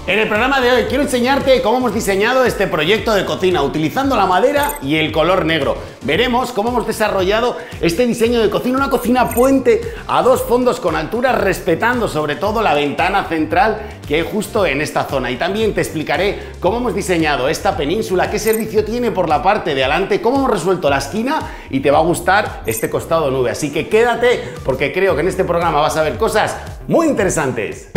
En el programa de hoy quiero enseñarte cómo hemos diseñado este proyecto de cocina utilizando la madera y el color negro. Veremos cómo hemos desarrollado este diseño de cocina, una cocina puente a dos fondos con altura, respetando sobre todo la ventana central que hay justo en esta zona. Y también te explicaré cómo hemos diseñado esta península, qué servicio tiene por la parte de adelante, cómo hemos resuelto la esquina y te va a gustar este costado nube. Así que quédate porque creo que en este programa vas a ver cosas muy interesantes.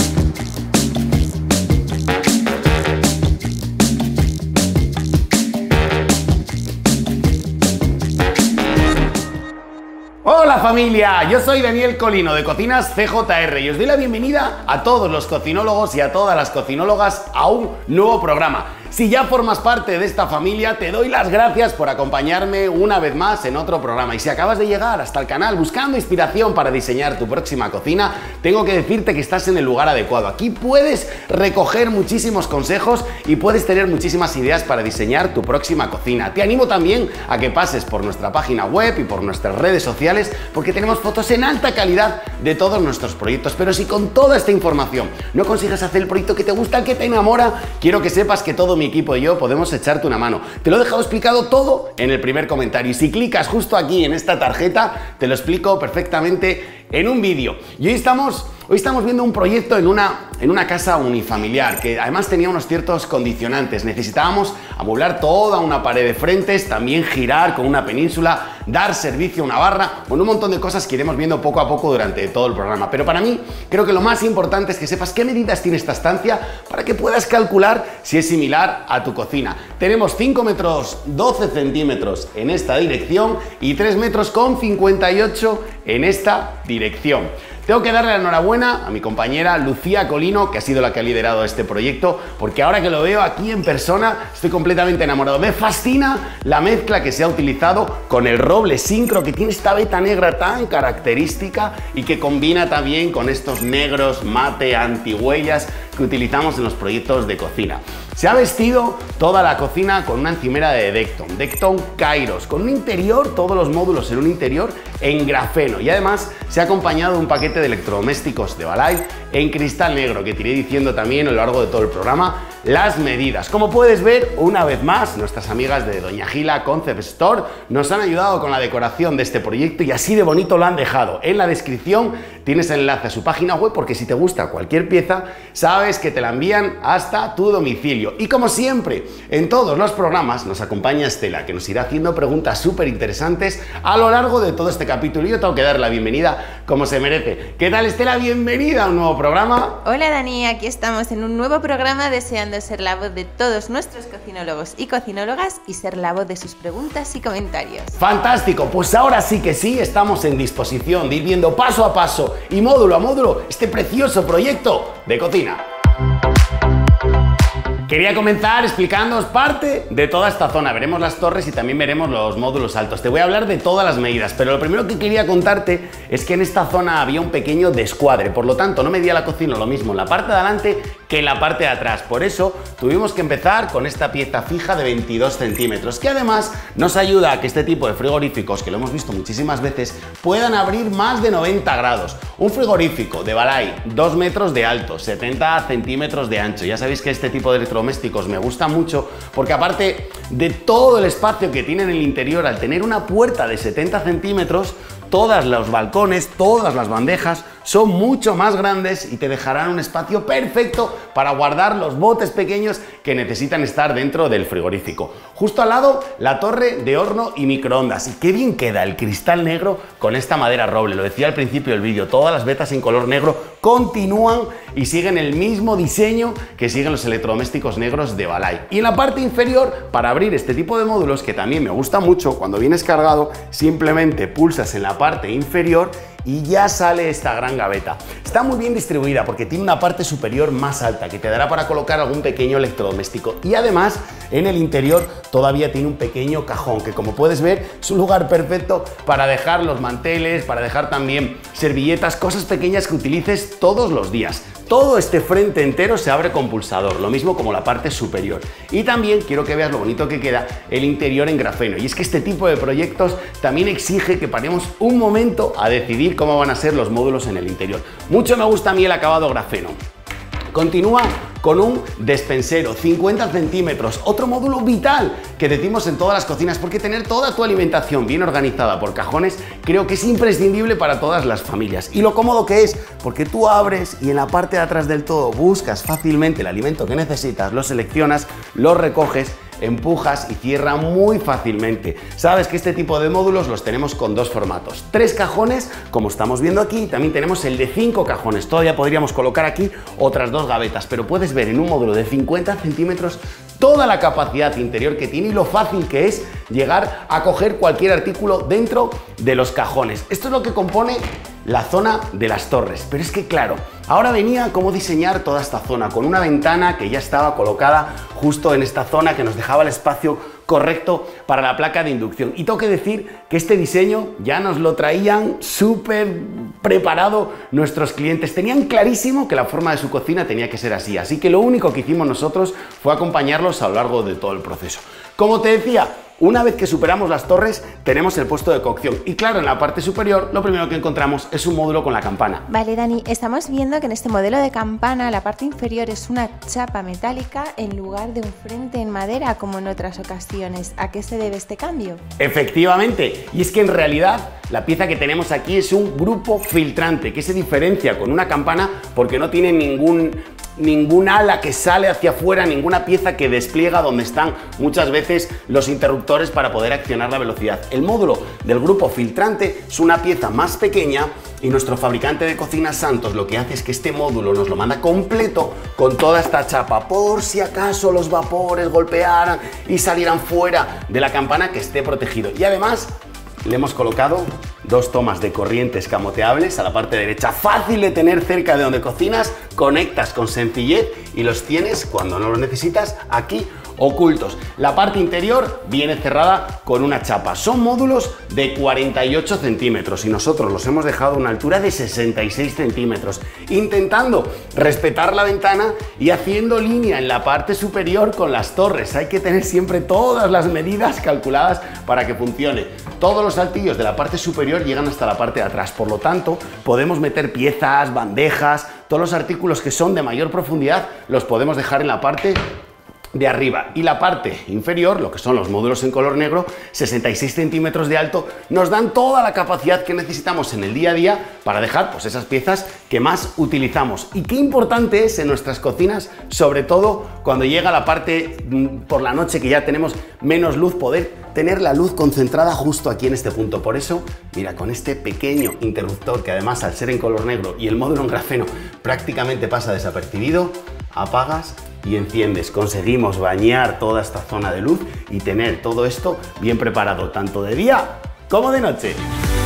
Hola familia, yo soy Daniel Colino de Cocinas CJR y os doy la bienvenida a todos los cocinólogos y a todas las cocinólogas a un nuevo programa. Si ya formas parte de esta familia, te doy las gracias por acompañarme una vez más en otro programa. Y si acabas de llegar hasta el canal buscando inspiración para diseñar tu próxima cocina, tengo que decirte que estás en el lugar adecuado. Aquí puedes recoger muchísimos consejos y puedes tener muchísimas ideas para diseñar tu próxima cocina. Te animo también a que pases por nuestra página web y por nuestras redes sociales porque tenemos fotos en alta calidad de todos nuestros proyectos. Pero si con toda esta información no consigues hacer el proyecto que te gusta, el que te enamora, quiero que sepas que todo mi equipo y yo podemos echarte una mano. Te lo he dejado explicado todo en el primer comentario y si clicas justo aquí en esta tarjeta te lo explico perfectamente en un vídeo. Y hoy estamos viendo un proyecto en una casa unifamiliar que además tenía unos ciertos condicionantes. Necesitábamos amueblar toda una pared de frentes, también girar con una península, dar servicio a una barra, con un montón de cosas que iremos viendo poco a poco durante todo el programa. Pero para mí creo que lo más importante es que sepas qué medidas tiene esta estancia para que puedas calcular si es similar a tu cocina. Tenemos 5 metros 12 centímetros en esta dirección y 3 metros con 58 en esta dirección. Tengo que darle la enhorabuena a mi compañera Lucía Colino, que ha sido la que ha liderado este proyecto, porque ahora que lo veo aquí en persona estoy completamente enamorado. Me fascina la mezcla que se ha utilizado con el roble sincro, que tiene esta veta negra tan característica y que combina también con estos negros mate antihuellas que utilizamos en los proyectos de cocina. Se ha vestido toda la cocina con una encimera de Decton Kairos, con un interior, todos los módulos en un interior en grafeno y además se ha acompañado de un paquete de electrodomésticos de Balay en cristal negro, que te iré diciendo también a lo largo de todo el programa las medidas. Como puedes ver, una vez más, nuestras amigas de Doña Gila Concept Store nos han ayudado con la decoración de este proyecto y así de bonito lo han dejado. En la descripción tienes el enlace a su página web porque si te gusta cualquier pieza, sabes que te la envían hasta tu domicilio. Y como siempre, en todos los programas nos acompaña Estela, que nos irá haciendo preguntas súper interesantes a lo largo de todo este capítulo. Y yo tengo que dar la bienvenida como se merece. ¿Qué tal, Estela? Bienvenida a un nuevo programa. Hola, Dani, aquí estamos en un nuevo programa deseando ser la voz de todos nuestros cocinólogos y cocinólogas y ser la voz de sus preguntas y comentarios. Fantástico, pues ahora sí que sí, estamos en disposición de ir viendo paso a paso y módulo a módulo este precioso proyecto de cocina. Quería comenzar explicándoos parte de toda esta zona. Veremos las torres y también veremos los módulos altos. Te voy a hablar de todas las medidas, pero lo primero que quería contarte es que en esta zona había un pequeño descuadre. Por lo tanto, no medía la cocina lo mismo en la parte de adelante que en la parte de atrás. Por eso tuvimos que empezar con esta pieza fija de 22 centímetros, que además nos ayuda a que este tipo de frigoríficos, que lo hemos visto muchísimas veces, puedan abrir más de 90 grados. Un frigorífico de Balay, 2 metros de alto, 70 centímetros de ancho. Ya sabéis que este tipo de electrodomésticos me gusta mucho porque aparte de todo el espacio que tiene en el interior, al tener una puerta de 70 centímetros, todos los balcones, todas las bandejas son mucho más grandes y te dejarán un espacio perfecto para guardar los botes pequeños que necesitan estar dentro del frigorífico. Justo al lado, la torre de horno y microondas. Y qué bien queda el cristal negro con esta madera roble. Lo decía al principio del vídeo, todas las vetas en color negro continúan y siguen el mismo diseño que siguen los electrodomésticos negros de Balay. Y en la parte inferior, para abrir este tipo de módulos, que también me gusta mucho, cuando vienes cargado, simplemente pulsas en la parte inferior y ya sale esta gran gaveta. Está muy bien distribuida porque tiene una parte superior más alta que te dará para colocar algún pequeño electrodoméstico y además en el interior todavía tiene un pequeño cajón que, como puedes ver, es un lugar perfecto para dejar los manteles, para dejar también servilletas, cosas pequeñas que utilices todos los días. Todo este frente entero se abre con pulsador, lo mismo como la parte superior. Y también quiero que veas lo bonito que queda el interior en grafeno. Y es que este tipo de proyectos también exige que paremos un momento a decidir cómo van a ser los módulos en el interior. Mucho me gusta a mí el acabado grafeno. Continúa con un despensero, 50 centímetros, otro módulo vital que decimos en todas las cocinas, porque tener toda tu alimentación bien organizada por cajones creo que es imprescindible para todas las familias. Y lo cómodo que es, porque tú abres y en la parte de atrás del todo buscas fácilmente el alimento que necesitas, lo seleccionas, lo recoges, empujas y cierra muy fácilmente. Sabes que este tipo de módulos los tenemos con dos formatos: 3 cajones, como estamos viendo aquí, también tenemos el de 5 cajones. Todavía podríamos colocar aquí otras 2 gavetas, pero puedes ver en un módulo de 50 centímetros toda la capacidad interior que tiene y lo fácil que es llegar a coger cualquier artículo dentro de los cajones. Esto es lo que compone la zona de las torres, pero es que claro, ahora venía cómo diseñar toda esta zona con una ventana que ya estaba colocada justo en esta zona que nos dejaba el espacio correcto para la placa de inducción. Y tengo que decir que este diseño ya nos lo traían súper preparado nuestros clientes. Tenían clarísimo que la forma de su cocina tenía que ser así, así que lo único que hicimos nosotros fue acompañarlos a lo largo de todo el proceso. Como te decía, una vez que superamos las torres, tenemos el puesto de cocción y claro, en la parte superior lo primero que encontramos es un módulo con la campana. Vale, Dani, estamos viendo que en este modelo de campana la parte inferior es una chapa metálica en lugar de un frente en madera como en otras ocasiones. ¿A qué se debe este cambio? Efectivamente, y es que en realidad la pieza que tenemos aquí es un grupo filtrante que se diferencia con una campana porque no tiene ningún ala que sale hacia afuera, ninguna pieza que despliega donde están muchas veces los interruptores para poder accionar la velocidad. El módulo del grupo filtrante es una pieza más pequeña y nuestro fabricante de cocinas Santos lo que hace es que este módulo nos lo manda completo con toda esta chapa por si acaso los vapores golpearan y salieran fuera de la campana, que esté protegido. Y además le hemos colocado 2 tomas de corriente escamoteables a la parte derecha, fácil de tener cerca de donde cocinas, conectas con sencillez y los tienes cuando no los necesitas aquí ocultos. La parte interior viene cerrada con una chapa. Son módulos de 48 centímetros y nosotros los hemos dejado a una altura de 66 centímetros, intentando respetar la ventana y haciendo línea en la parte superior con las torres. Hay que tener siempre todas las medidas calculadas para que funcione. Todos los altillos de la parte superior llegan hasta la parte de atrás, por lo tanto podemos meter piezas, bandejas, todos los artículos que son de mayor profundidad los podemos dejar en la parte de arriba, y la parte inferior, lo que son los módulos en color negro, 66 centímetros de alto, nos dan toda la capacidad que necesitamos en el día a día para dejar pues esas piezas que más utilizamos. Y qué importante es en nuestras cocinas, sobre todo cuando llega la parte por la noche que ya tenemos menos luz, poder tener la luz concentrada justo aquí en este punto. Por eso, mira, con este pequeño interruptor que además al ser en color negro y el módulo en grafeno prácticamente pasa desapercibido, apagas y enciendes. Conseguimos bañar toda esta zona de luz y tener todo esto bien preparado tanto de día como de noche.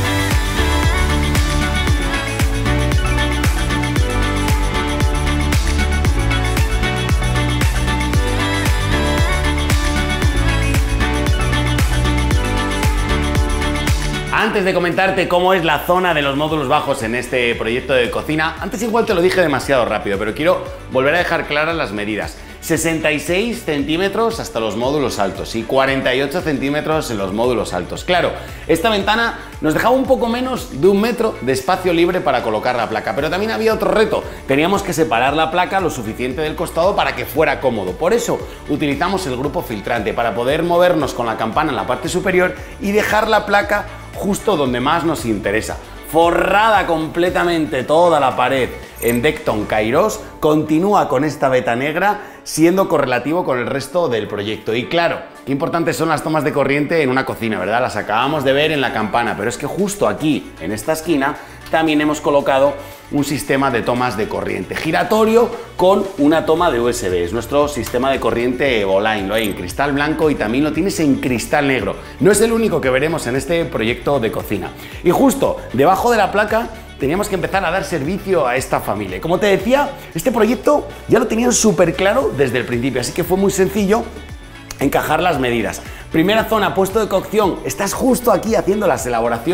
Antes de comentarte cómo es la zona de los módulos bajos en este proyecto de cocina, antes igual te lo dije demasiado rápido, pero quiero volver a dejar claras las medidas. 66 centímetros hasta los módulos altos y 48 centímetros en los módulos altos. Claro, esta ventana nos dejaba un poco menos de 1 metro de espacio libre para colocar la placa, pero también había otro reto. Teníamos que separar la placa lo suficiente del costado para que fuera cómodo. Por eso utilizamos el grupo filtrante para poder movernos con la campana en la parte superior y dejar la placa justo donde más nos interesa. Forrada completamente toda la pared en Decton Kairos, continúa con esta veta negra siendo correlativo con el resto del proyecto. Y claro, qué importantes son las tomas de corriente en una cocina, ¿verdad? Las acabamos de ver en la campana, pero es que justo aquí, en esta esquina, también hemos colocado un sistema de tomas de corriente giratorio con una toma de USB. Es nuestro sistema de corriente Evoline, lo hay en cristal blanco y también lo tienes en cristal negro. No es el único que veremos en este proyecto de cocina. Y justo debajo de la placa teníamos que empezar a dar servicio a esta familia. Como te decía, este proyecto ya lo tenían súper claro desde el principio, así que fue muy sencillo encajar las medidas. Primera zona, puesto de cocción, estás justo aquí haciendo las elaboraciones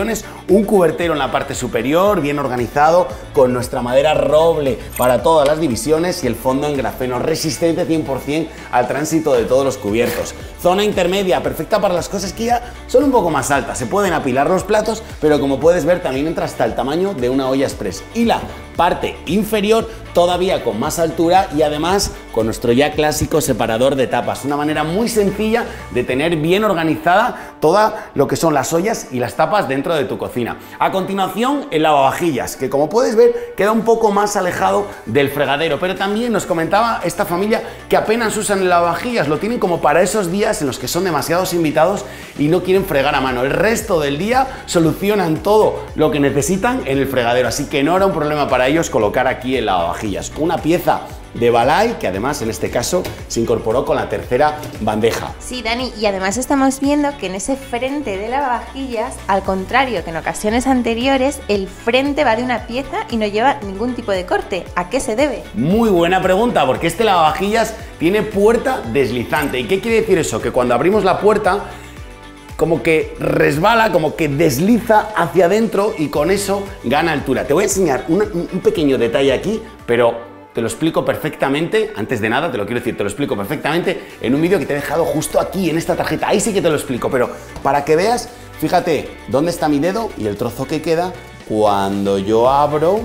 un cubertero en la parte superior, bien organizado, con nuestra madera roble para todas las divisiones y el fondo en grafeno resistente 100% al tránsito de todos los cubiertos. Zona intermedia, perfecta para las cosas que ya son un poco más altas. Se pueden apilar los platos, pero como puedes ver también entra hasta el tamaño de una olla express. Y la parte inferior todavía con más altura y además con nuestro ya clásico separador de tapas. Una manera muy sencilla de tener bien organizada toda lo que son las ollas y las tapas dentro de tu cocina. A continuación, el lavavajillas, que como puedes ver queda un poco más alejado del fregadero, pero también nos comentaba esta familia que apenas usan el lavavajillas, lo tienen como para esos días en los que son demasiados invitados y no quieren fregar a mano. El resto del día solucionan todo lo que necesitan en el fregadero, así que no era un problema para ellos colocar aquí el lavavajillas. Una pieza de Balay, que además en este caso se incorporó con la tercera bandeja. Sí, Dani, y además estamos viendo que en ese frente de lavavajillas, al contrario que en ocasiones anteriores, el frente va de una pieza y no lleva ningún tipo de corte. ¿A qué se debe? Muy buena pregunta, porque este lavavajillas tiene puerta deslizante. ¿Y qué quiere decir eso? Que cuando abrimos la puerta como que resbala, como que desliza hacia adentro y con eso gana altura. Te voy a enseñar un pequeño detalle aquí, pero te lo explico perfectamente, antes de nada te lo quiero decir, te lo explico perfectamente en un vídeo que te he dejado justo aquí en esta tarjeta, ahí sí que te lo explico, pero para que veas, fíjate dónde está mi dedo y el trozo que queda, cuando yo abro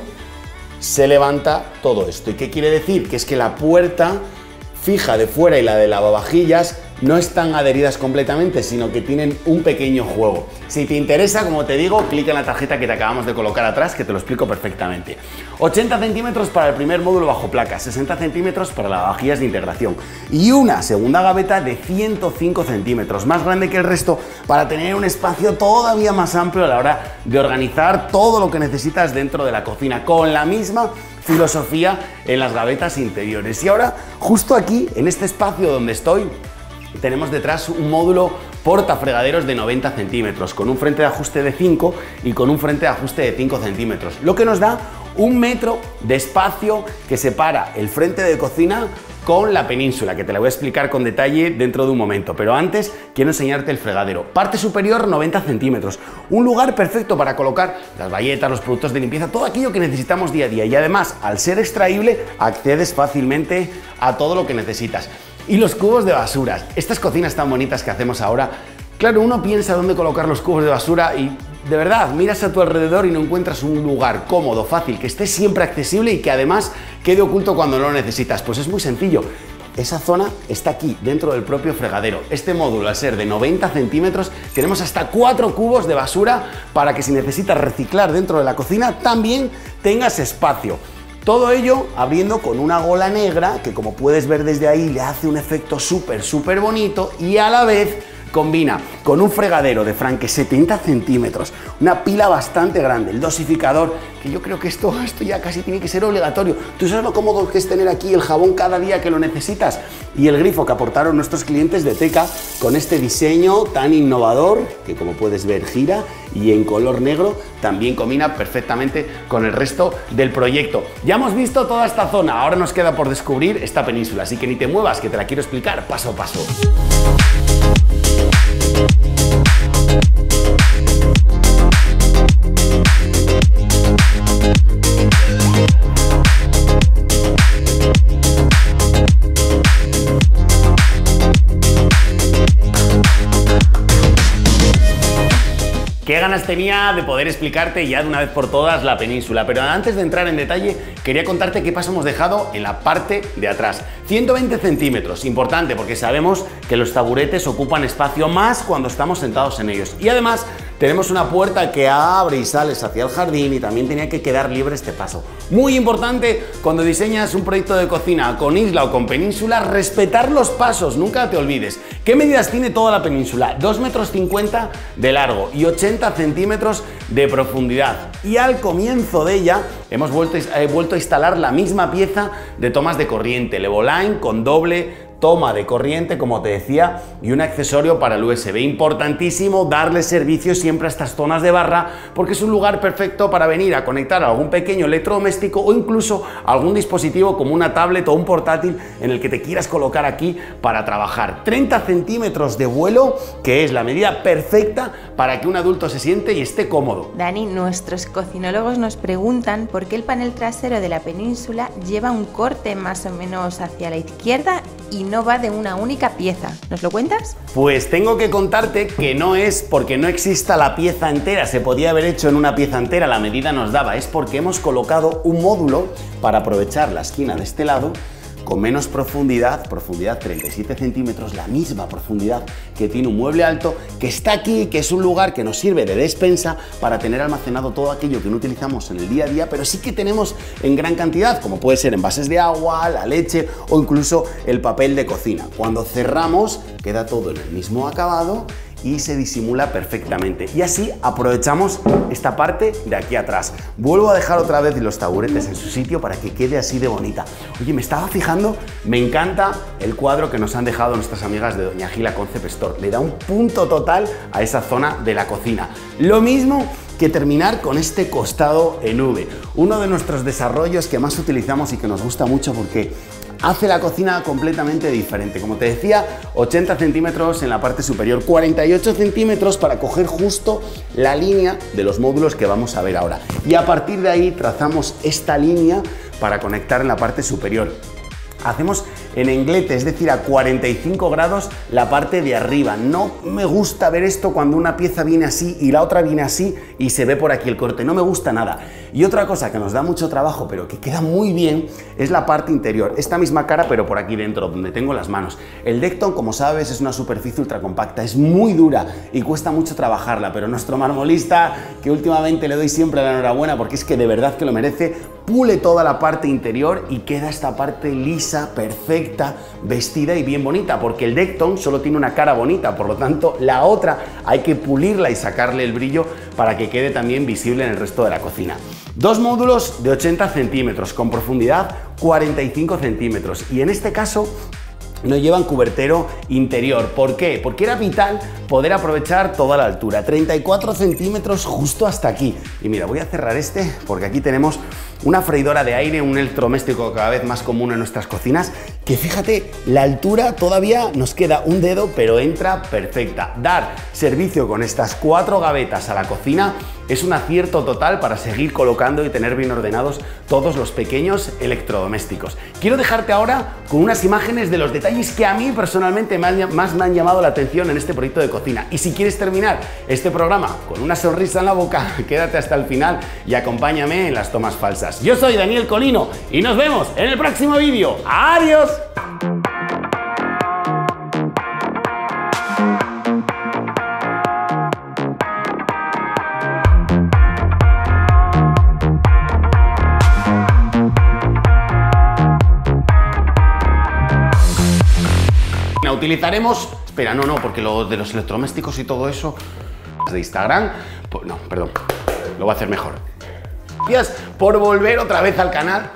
se levanta todo esto. ¿Y qué quiere decir? Que es que la puerta fija de fuera y la de lavavajillas no están adheridas completamente, sino que tienen un pequeño juego. Si te interesa, como te digo, clica en la tarjeta que te acabamos de colocar atrás, que te lo explico perfectamente. 80 centímetros para el primer módulo bajo placa, 60 centímetros para lavavajillas de integración y una segunda gaveta de 105 centímetros, más grande que el resto, para tener un espacio todavía más amplio a la hora de organizar todo lo que necesitas dentro de la cocina, con la misma filosofía en las gavetas interiores. Y ahora, justo aquí, en este espacio donde estoy, tenemos detrás un módulo portafregaderos de 90 centímetros, con un frente de ajuste de 5 y con un frente de ajuste de 5 centímetros, lo que nos da 1 metro de espacio que separa el frente de cocina con la península, que te la voy a explicar con detalle dentro de un momento, pero antes quiero enseñarte el fregadero. Parte superior 90 centímetros, un lugar perfecto para colocar las bayetas, los productos de limpieza, todo aquello que necesitamos día a día, y además, al ser extraíble, accedes fácilmente a todo lo que necesitas. Y los cubos de basura, estas cocinas tan bonitas que hacemos ahora, claro, uno piensa dónde colocar los cubos de basura y de verdad, miras a tu alrededor y no encuentras un lugar cómodo, fácil, que esté siempre accesible y que además quede oculto cuando no lo necesitas. Pues es muy sencillo. Esa zona está aquí, dentro del propio fregadero. Este módulo, al ser de 90 centímetros, tenemos hasta 4 cubos de basura para que si necesitas reciclar dentro de la cocina, también tengas espacio. Todo ello abriendo con una gola negra que, como puedes ver desde ahí, le hace un efecto súper bonito y a la vez combina con un fregadero de Franke 70 centímetros, una pila bastante grande, el dosificador, que yo creo que esto ya casi tiene que ser obligatorio. Tú sabes lo cómodo que es tener aquí el jabón cada día que lo necesitas, y el grifo que aportaron nuestros clientes de Teka con este diseño tan innovador que, como puedes ver, gira y en color negro también combina perfectamente con el resto del proyecto. Ya hemos visto toda esta zona, ahora nos queda por descubrir esta península, así que ni te muevas, que te la quiero explicar paso a paso. Qué ganas tenía de poder explicarte ya de una vez por todas la península, pero antes de entrar en detalle quería contarte qué paso hemos dejado en la parte de atrás. 120 centímetros, importante porque sabemos que los taburetes ocupan espacio más cuando estamos sentados en ellos, y además tenemos una puerta que abre y sales hacia el jardín y también tenía que quedar libre este paso. Muy importante cuando diseñas un proyecto de cocina con isla o con península, respetar los pasos, nunca te olvides. ¿Qué medidas tiene toda la península? 2,50 metros de largo y 80 centímetros de profundidad. Y al comienzo de ella he vuelto a instalar la misma pieza de tomas de corriente, Levoline con doble toma de corriente, como te decía, y un accesorio para el USB. Importantísimo darle servicio siempre a estas zonas de barra, porque es un lugar perfecto para venir a conectar a algún pequeño electrodoméstico o incluso algún dispositivo como una tablet o un portátil en el que te quieras colocar aquí para trabajar. 30 centímetros de vuelo, que es la medida perfecta para que un adulto se siente y esté cómodo. Dani, nuestros cocinólogos nos preguntan por qué el panel trasero de la península lleva un corte más o menos hacia la izquierda y no va de una única pieza. ¿Nos lo cuentas? Pues tengo que contarte que no es porque no exista la pieza entera, se podía haber hecho en una pieza entera, la medida nos daba, es porque hemos colocado un módulo para aprovechar la esquina de este lado con menos profundidad 37 centímetros, la misma profundidad que tiene un mueble alto, que está aquí, que es un lugar que nos sirve de despensa para tener almacenado todo aquello que no utilizamos en el día a día, pero sí que tenemos en gran cantidad, como puede ser envases de agua, la leche o incluso el papel de cocina. Cuando cerramos, queda todo en el mismo acabado y se disimula perfectamente. Y así aprovechamos esta parte de aquí atrás. Vuelvo a dejar otra vez los taburetes en su sitio para que quede así de bonita. Oye, me estaba fijando, me encanta el cuadro que nos han dejado nuestras amigas de Doña Gila Concept Store. Le da un punto total a esa zona de la cocina. Lo mismo que terminar con este costado en V. Uno de nuestros desarrollos que más utilizamos y que nos gusta mucho porque hace la cocina completamente diferente. Como te decía, 80 centímetros en la parte superior, 48 centímetros para coger justo la línea de los módulos que vamos a ver ahora. Y a partir de ahí trazamos esta línea para conectar en la parte superior. Hacemos en englete, es decir, a 45 grados la parte de arriba. No me gusta ver esto cuando una pieza viene así y la otra viene así y se ve por aquí el corte. No me gusta nada. Y otra cosa que nos da mucho trabajo, pero que queda muy bien, es la parte interior. Esta misma cara, pero por aquí dentro, donde tengo las manos. El Dekton, como sabes, es una superficie ultra compacta. Es muy dura y cuesta mucho trabajarla, pero nuestro marmolista, que últimamente le doy siempre la enhorabuena porque es que de verdad que lo merece, pule toda la parte interior y queda esta parte lisa, perfecta, vestida y bien bonita, porque el Dekton solo tiene una cara bonita, por lo tanto la otra hay que pulirla y sacarle el brillo para que quede también visible en el resto de la cocina. Dos módulos de 80 centímetros con profundidad 45 centímetros y en este caso no llevan cubertero interior. ¿Por qué? Porque era vital poder aprovechar toda la altura, 34 centímetros justo hasta aquí. Y mira, voy a cerrar este porque aquí tenemos una freidora de aire, un electrodoméstico cada vez más común en nuestras cocinas, que fíjate, la altura todavía nos queda un dedo, pero entra perfecta. Dar servicio con estas 4 gavetas a la cocina es un acierto total para seguir colocando y tener bien ordenados todos los pequeños electrodomésticos. Quiero dejarte ahora con unas imágenes de los detalles que a mí personalmente más me han llamado la atención en este proyecto de cocina. Y si quieres terminar este programa con una sonrisa en la boca, quédate hasta el final y acompáñame en las tomas falsas. Yo soy Daniel Colino y nos vemos en el próximo vídeo. ¡Adiós! Utilizaremos... Espera, no, porque lo de los electrodomésticos y todo eso de Instagram... Pues no, perdón, lo voy a hacer mejor. Gracias por volver otra vez al canal.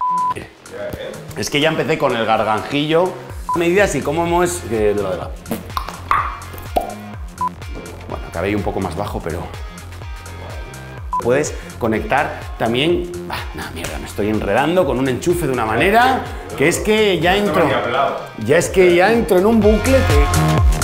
Es que ya empecé con el garganjillo. Medidas y cómo es... Bueno, acabé ahí un poco más bajo, pero... Puedes conectar también... mierda, me estoy enredando con un enchufe de una manera que es que ya entro... Ya es que ya entro en un bucle que...